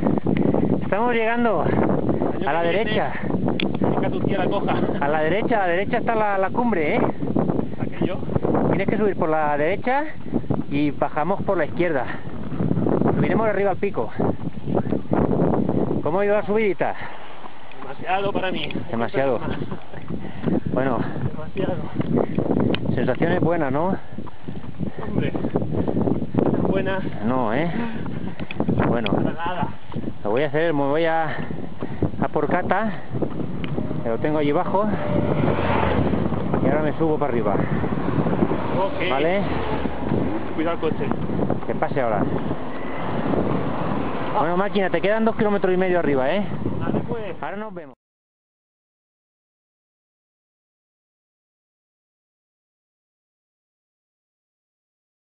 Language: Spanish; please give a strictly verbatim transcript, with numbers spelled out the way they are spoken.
Estamos llegando a la derecha. Que tu tía la coja. A la derecha, a la derecha está la, la cumbre, ¿eh? Aquello. Tienes que subir por la derecha y bajamos por la izquierda. Subiremos de arriba al pico. ¿Cómo ha ido la subidita? Demasiado para mí. Demasiado. Bueno. Demasiado. Sensaciones buenas, ¿no? Hombre. Buenas. No, ¿eh? Bueno. Para nada. Lo voy a hacer, me voy a, a por Cata. Que lo tengo allí abajo. Y ahora me subo para arriba. Ok. ¿Vale? Cuidado el coche. Que pase ahora. Bueno, máquina, te quedan dos kilómetros y medio arriba, ¿eh? Vale, pues. Ahora nos vemos.